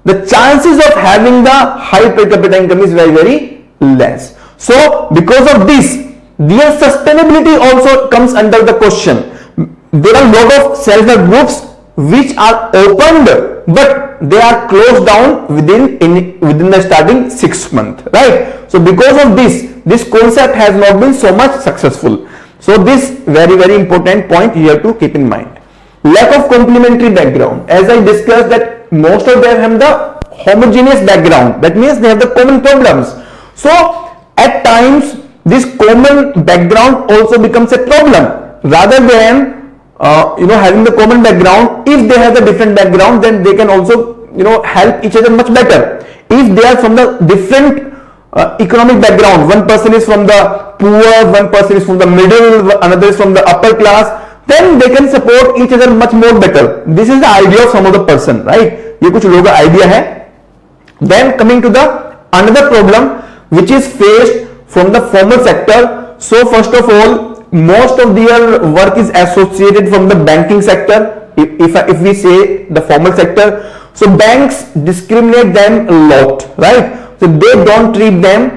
the chances of having the high per capita income is very, very less. So because of this, their sustainability also comes under the question. There are a lot of self-help groups which are opened, but they are closed down within the starting 6 months, right? So because of this concept has not been so much successful. So this very, very important point you have to keep in mind. Lack of complementary background, as I discussed, that most of them have the homogeneous background. That means they have the common problems. So at times this common background also becomes a problem, rather than having the common background. If they have the different background, then they can also help each other much better. If they are from the different economic background, one person is from the poor, one person is from the middle, another is from the upper class, then they can support each other much more better. This is the idea of some of the person, right? ये कुछ लोगों का idea है. Then coming to the another problem which is faced from the formal sector. So first of all, most of their work is associated from the banking sector. If we say the formal sector, so banks discriminate them a lot, right? So they don't treat them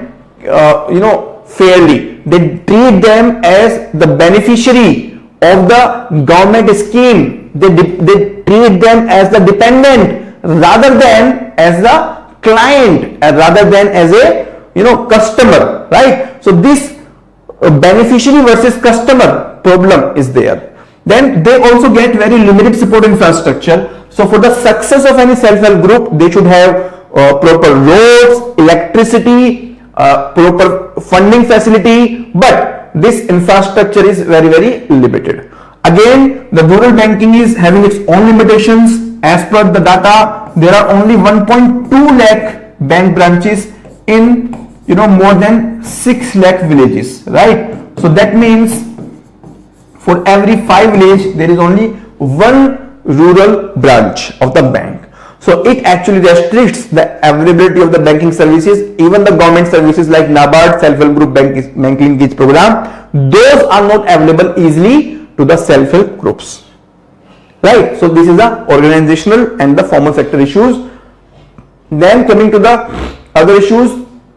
fairly. They treat them as the beneficiary of the government scheme. They treat them as the dependent rather than as the client, rather than as a customer, right? So this beneficiary versus customer problem is there. Then they also get very limited support infrastructure. So for the success of any self-help group, they should have proper roads, electricity, proper funding facility, but this infrastructure is very, very limited. Again, the rural banking is having its own limitations. As per the data, there are only 1.2 lakh bank branches in more than 6 lakh villages, right? So that means for every 5 village there is only one rural branch of the bank. So it actually restricts the availability of the banking services. Even the government services like NABARD, self-help group bank linkage program, those are not available easily to the self-help groups, right? So this is the organizational and the formal sector issues. Then coming to the other issues,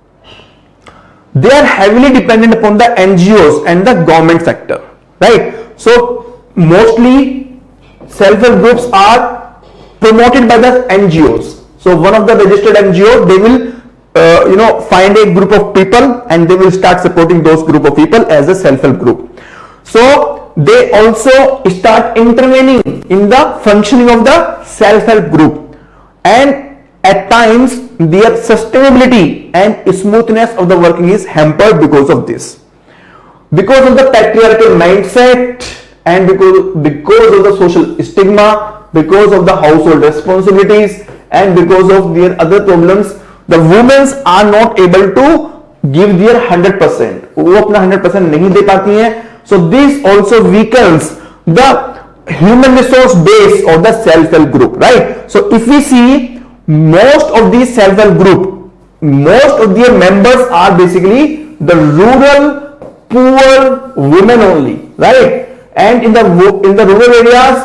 they are heavily dependent upon the NGOs and the government sector, right? So mostly self-help groups are promoted by the NGOs. So one of the registered NGO, they will find a group of people and they will start supporting those group of people as a self-help group. So they also start intervening in the functioning of the self-help group, and at times their sustainability and smoothness of the working is hampered because of this. Because of the patriarchal mindset and because of the social stigma, because of the household responsibilities and because of their other problems, the women are not able to give their 100%. वो अपना 100% नहीं दे पाती हैं. So this also weakens the human resource base of the self-help group, right? So if we see, most of these self-help group, most of their members are basically the rural poor women only, right? And in the rural areas,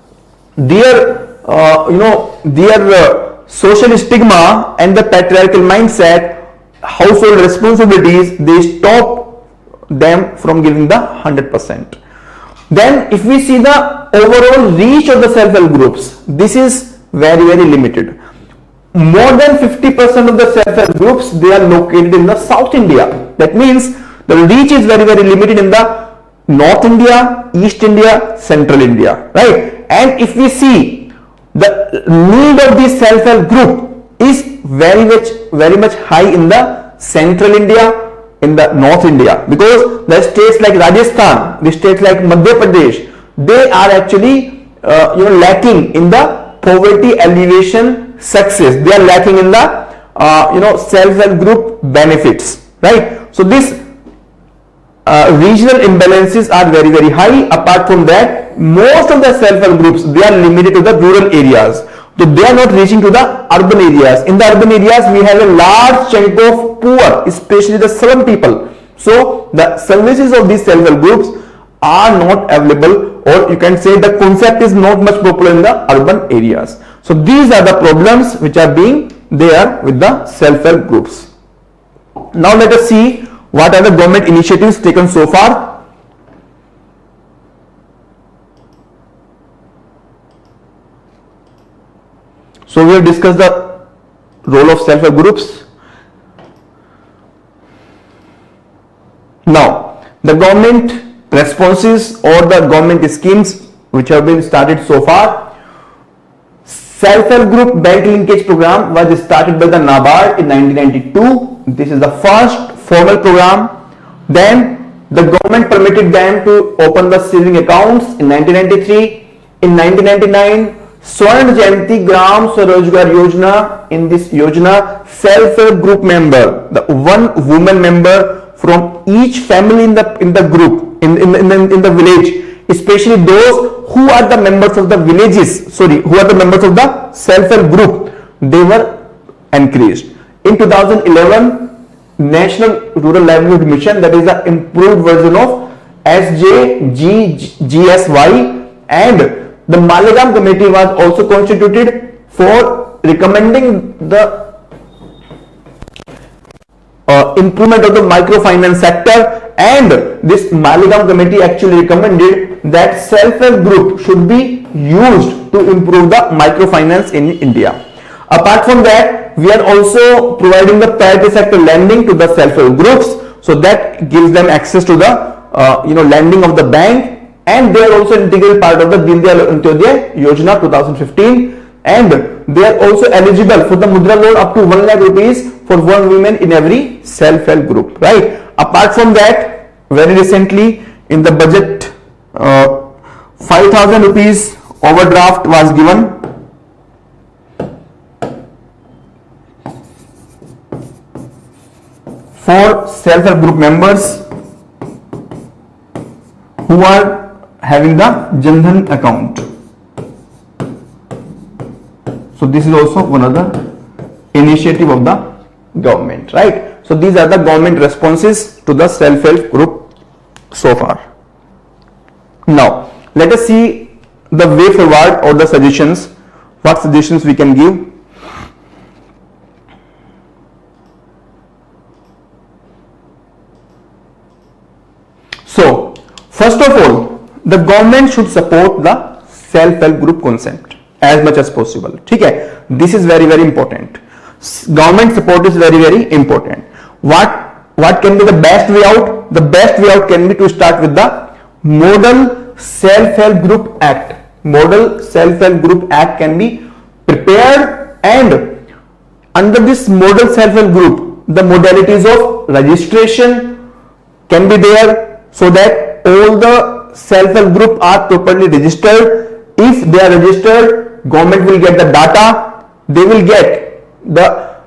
their social stigma and the patriarchal mindset, household responsibilities, they stop them from giving the 100%. Then if we see the overall reach of the self-help groups, this is very, very limited. More than 50% of the self-help groups, they are located in the South India. That means the reach is very, very limited in the North India, East India, Central India, right? And if we see, the need of this self-help group is very much high in the Central India, in the North India, because the states like Rajasthan, the states like Madhya Pradesh, they are actually lacking in the poverty alleviation success. They are lacking in the self-help group benefits, right? So this regional imbalances are very, very high. Apart from that, most of the self-help groups, they are limited to the rural areas. So they are not reaching to the urban areas. In the urban areas, we have a large chunk of poor, especially the slum people. So the services of these self-help groups are not available, or you can say the concept is not much popular in the urban areas. So these are the problems which are being there with the self-help groups. Now let us see what are the government initiatives taken so far. So we have discussed the role of self-help groups. Now the government responses or the government schemes which have been started so far. Self-help group bank linkage program was started by the NABARD in 1992. This is the first formal program. Then the government permitted them to open the saving accounts in 1993. In 1999, Swarna Jayanti Gram Swarojgar Yojana. In this Yojana, self-help group member, the one woman member from each family in the group in the village, especially those who are the members of the villages, who are the members of the self-help group, they were encouraged. In 2011, National Rural Livelihood Mission, that is the improved version of SJGSY, and the Malegaon committee was also constituted for recommending the improvement of the microfinance sector, and this Malegaon committee actually recommended that self-help group should be used to improve the microfinance in India. Apart from that, we are also providing the priority sector lending to the self-help groups, so that gives them access to the lending of the bank, and they are also an integral part of the Deen Dayal Antyodaya Yojana 2015, and they are also eligible for the Mudra loan up to 1 lakh rupees for one woman in every self-help group, right? Apart from that, very recently in the budget, 5,000 rupees overdraft was given for self-help group members who are having the Jan Dhan account. So this is also one of the initiative of the government, right? So these are the government responses to the self-help group so far. Now let us see the way forward or the suggestions, what suggestions we can give. So first of all, the government should support the self-help group concept as much as possible. Okay, this is very important. Government support is very important. What can be the best way out? The best way out can be to start with the Model Self-Help Group Act. Model Self-Help Group Act can be prepared, and under this Model Self-Help Group, the modalities of registration can be there, so that all the self-help group are properly registered. If they are registered, government will get the data. They will get the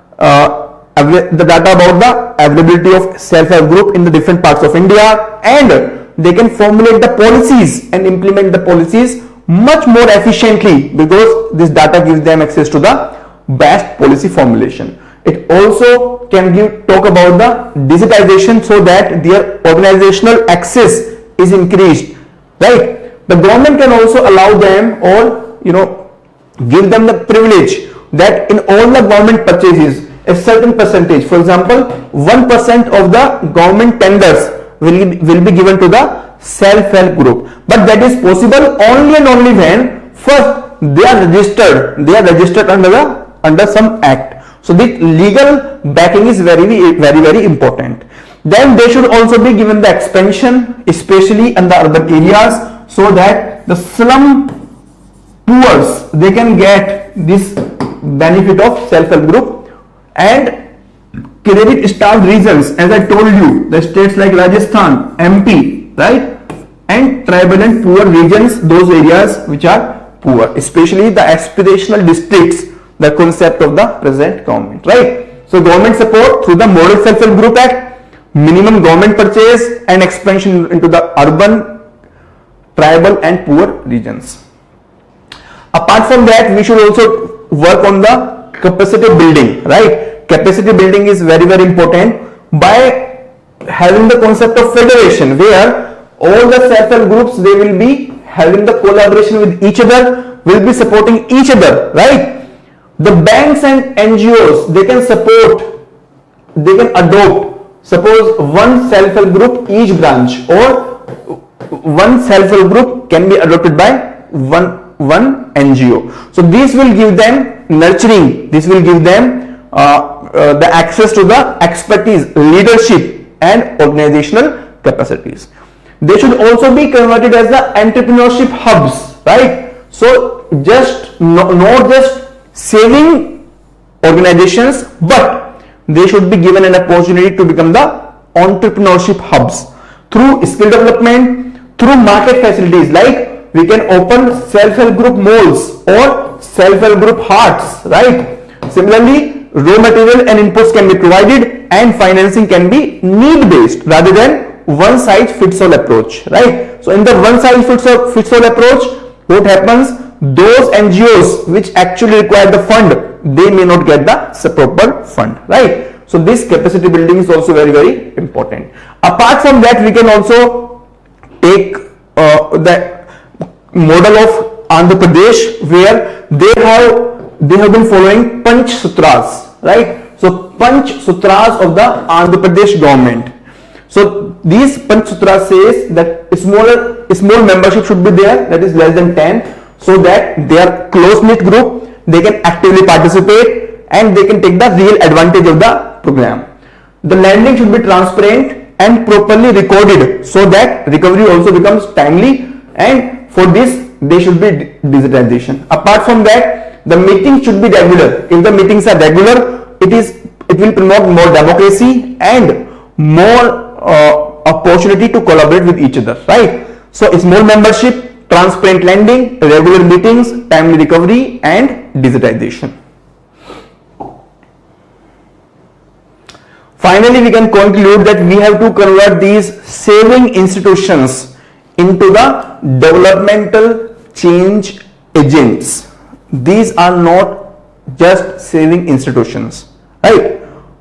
data about the availability of self-help group in the different parts of India, and they can formulate the policies and implement the policies much more efficiently, because this data gives them access to the best policy formulation. It also can talk about the digitization, so that their organizational access is increased, right? The government can also allow them, or give them the privilege that in all the government purchases, a certain percentage, for example 1% of the government tenders will be given to the self-help group. But that is possible only and only when first they are registered under some act. So the legal backing is very important. Then they should also be given the expansion, especially in the urban areas, so that the slum poors, they can get this benefit of self-help group. And credit-starved regions, as I told you, the states like Rajasthan, MP, right, and tribal and poor regions, those areas which are poor, especially the aspirational districts, the concept of the present government, right? So government support through the Model Self-Help Group Act, minimum government purchase, and expansion into the urban, tribal and poor regions. Apart from that, we should also work on the capacity building, right? Capacity building is very important by having the concept of federation, where all the self-help groups, they will be having the collaboration with each other, will be supporting each other, right? The banks and NGOs, they can adopt, suppose one self-help group each branch, or one self-help group can be adopted by one NGO. So this will give them nurturing, this will give them the access to the expertise, leadership and organizational capacities. They should also be converted as the entrepreneurship hubs, right? So just not just saving organizations, but they should be given an opportunity to become the entrepreneurship hubs through skill development, through market facilities, like we can open self-help group malls or self-help group hearts, right? Similarly, raw material and inputs can be provided and financing can be need based rather than one size fits all approach, right? So in the one size fits all approach, what happens? Those NGOs which actually require the fund, they may not get the proper fund, right? So this capacity building is also very, very important. Apart from that, we can also take the model of Andhra Pradesh, where they have been following Panch Sutras, right? So Panch Sutras of the Andhra Pradesh government. So these Panch Sutras says that small membership should be there, that is less than 10, so that they are close knit group, they can actively participate and they can take the real advantage of the program. The lending should be transparent and properly recorded so that recovery also becomes timely, and for this there should be digitization. Apart from that, the meetings should be regular. If the meetings are regular, it will promote more democracy and more opportunity to collaborate with each other, right? So small membership, transparent lending, regular meetings, timely recovery and digitization. Finally, we can conclude that we have to convert these saving institutions into the developmental change agents. These are not just saving institutions, right?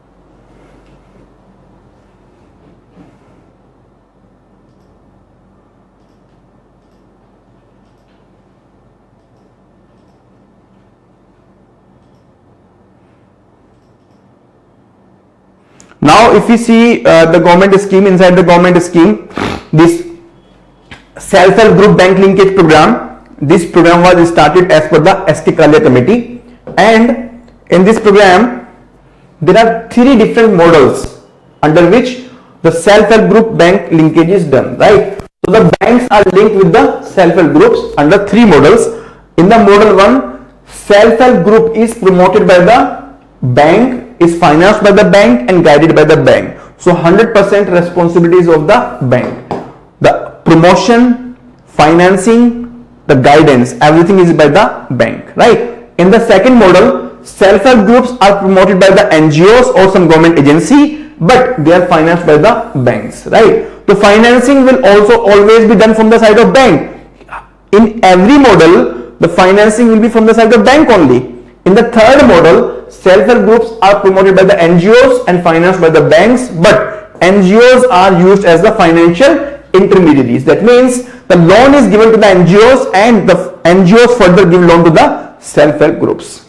Now, if we see the government scheme, inside the government scheme, this self-help group bank linkage program, this program was started as per the S.K. Kalia committee, and in this program there are 3 different models under which the self-help group bank linkage is done, right? So the banks are linked with the self-help groups under 3 models. In the model 1, self-help group is promoted by the bank, is financed by the bank and guided by the bank. So 100% responsibilities of the bank. The promotion, financing, the guidance, everything is by the bank, right? In the second model, self-help groups are promoted by the NGOs or some government agency, but they are financed by the banks, right? The financing will also always be done from the side of bank. In every model, the financing will be from the side of bank only. In the third model, self-help groups are promoted by the NGOs and financed by the banks, but NGOs are used as the financial intermediaries. That means the loan is given to the NGOs and the NGOs further give loan to the self-help groups.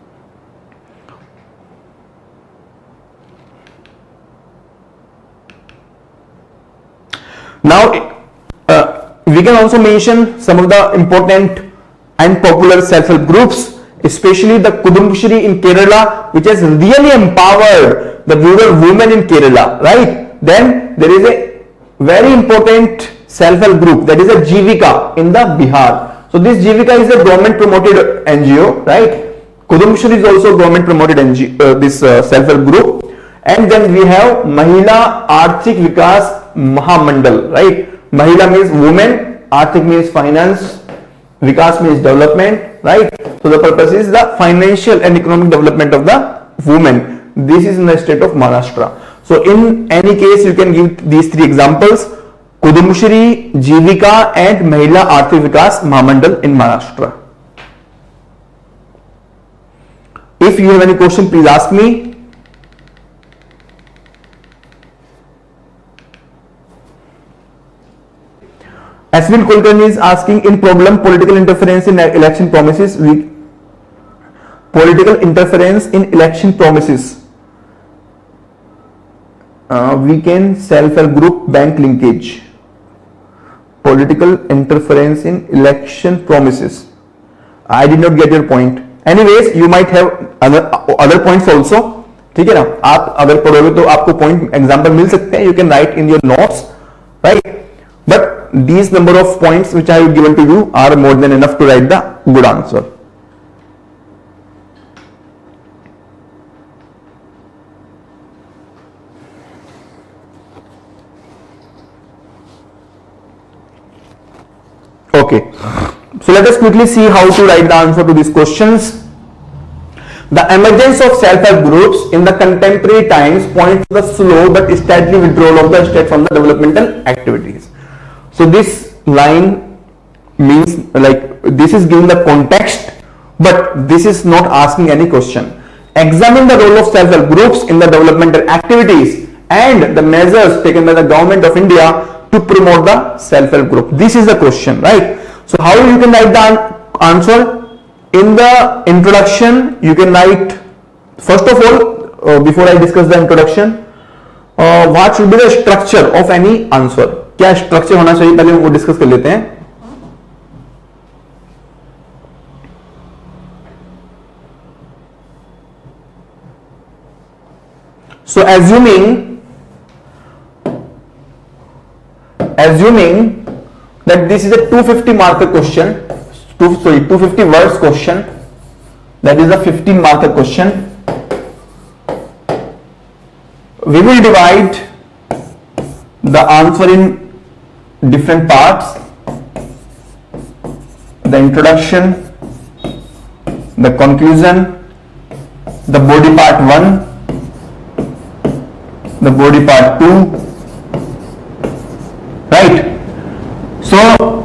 Now, we can also mention some of the important and popular self-help groups, especially the Kudumbushri in Kerala, which has really empowered the rural women in Kerala, right? Then there is a very important self-help group, that is a Jivika in the Bihar. So this Jivika is a government promoted NGO, right? Kudumbushri is also government promoted NGO, this self-help group. And then we have Mahila Arthik Vikas Mahamandal, right? Mahila means woman, Arthik means finance, Vikas means development, right? So the purpose is the financial and economic development of the women. This is in the state of Maharashtra. So in any case, you can give these 3 examples: Kudumbushri, Jivika and Mahila Arthik Vikas Mahamandal in Maharashtra. If you have any question, please ask me. As Aswin Kulkarni is asking in problem political interference in election promises. Political interference in election promises. Weaken self-help group bank linkage. Political interference in election promises. I did not get your point. Anyways, you might have other points also. ठीक है ना, आप अगर पढ़ोगे तो आपको point example मिल सकते हैं. You can write in your notes, right? But these number of points which I have given to you are more than enough to write the good answer. Okay, so let us quickly see how to write the answer to these questions. The emergence of self-help groups in the contemporary times points to the slow but steady withdrawal of the state from the developmental activities. So this line means, like, this is giving the context, but this is not asking any question. Examine the role of self-help groups in the developmental activities and the measures taken by the government of India to promote the self-help group. This is the question, right? So how you can write the answer? In the introduction, you can write, first of all, before I discuss the introduction, what should be the structure of any answer? क्या structure होना चाहिए, पहले वो discuss कर लेते हैं. So assuming that this is a 250 marker question, 250 words question, that is a 15 marker question, we will divide the answer in different parts: the introduction, the conclusion, the body part 1, the body part 2, right? So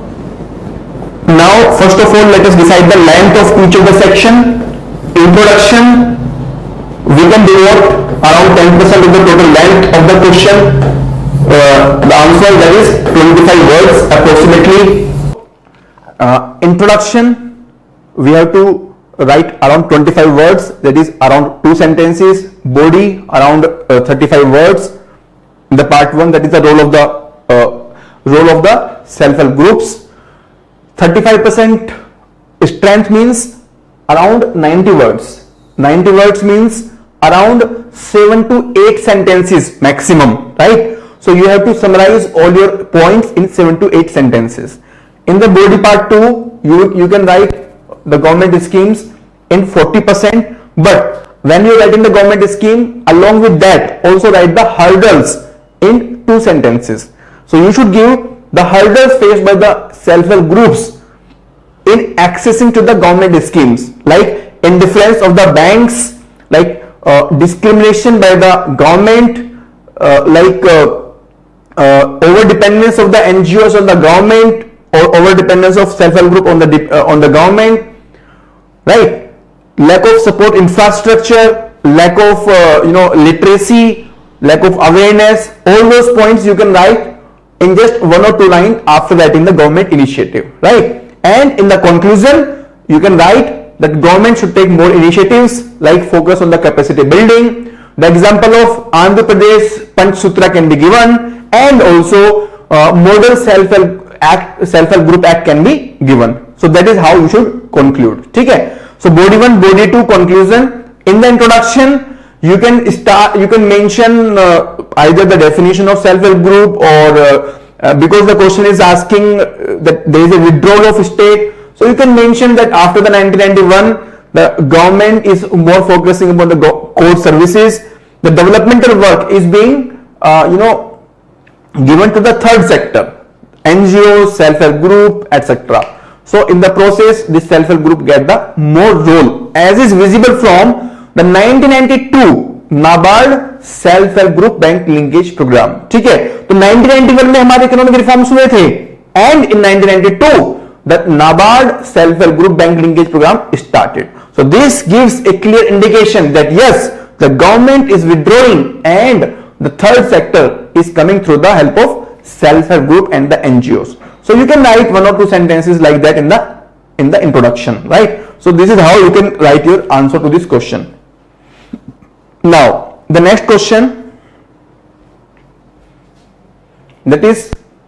now first of all let us decide the length of each of the section. Introduction, we can devote around 10% of the total length of the question. The answer, that is 25 words approximately. Introduction, we have to write around 25 words, that is around 2 sentences. Body around 35 words. The part 1, that is the role of the self-help groups. 35% strength means around 90 words. 90 words means around 7 to 8 sentences maximum, right? So you have to summarize all your points in 7 to 8 sentences. In the body part 2, you can write the government schemes in 40%, but when you write in the government scheme, along with that also write the hurdles in 2 sentences. So you should give the hurdles faced by the self-help groups in accessing to the government schemes, like indifference of the banks, like discrimination by the government, like over dependence of the NGOs on the government, or over dependence of self-help group on the government, right? Lack of support infrastructure, lack of literacy, lack of awareness. All those points you can write in just 1 or 2 lines after writing the government initiative, right? And in the conclusion, you can write that government should take more initiatives, like focus on the capacity building. The example of Andhra Pradesh Panch Sutra can be given, and also model self-help group act can be given. So that is how you should conclude. ठीक है? So body 1, body 2, conclusion. In the introduction, you can mention either the definition of self-help group, or because the question is asking that there is a withdrawal of state, so you can mention that after the 1991 the government is more focusing upon the core services. The developmental work is being given to the third sector, NGOs, self-help group, etc. So in the process, this self-help group get the more role, as is visible from the 1992 NABARD self help group bank linkage programme. ठीक है, तो 1991 में हमारे economic reforms हुए थे, and in 1992 the NABARD self help group bank linkage programme started. So this gives a clear indication that yes, the government is withdrawing and the third sector is coming through the help of self-help group and the NGOs. So you can write 1 or 2 sentences like that in the introduction, right? So this is how you can write your answer to this question. Now the next question, that is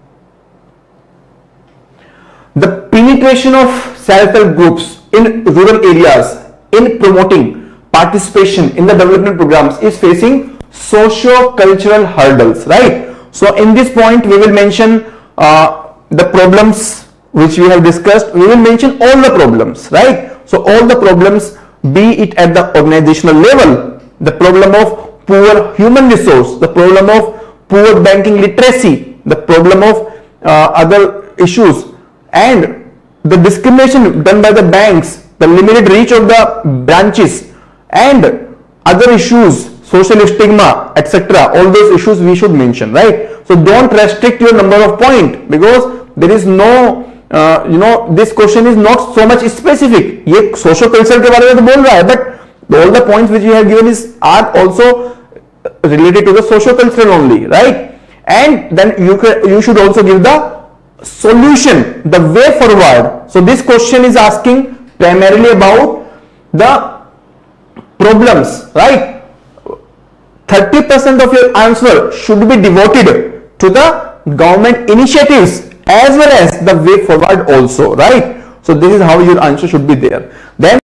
the penetration of self-help groups in rural areas in promoting participation in the development programs is facing socio-cultural hurdles, right? So in this point we will mention the problems which we have discussed. We will mention all the problems, right? So all the problems, be it at the organizational level, the problem of poor human resource, the problem of poor banking literacy, the problem of other issues, and the discrimination done by the banks, the limited reach of the branches, and other issues, social stigma, etc. All those issues we should mention, right? So don't restrict your number of points, because there is no this question is not so much specific. ये social culture के बारे में तो बोल रहा है, but all the points which you have given are also related to the social culture only, right? And then you should also give the solution, the way forward. So this question is asking primarily about the problems, right? 30% of your answer should be devoted to the government initiatives as well as the way forward also, right? So this is how your answer should be there. Then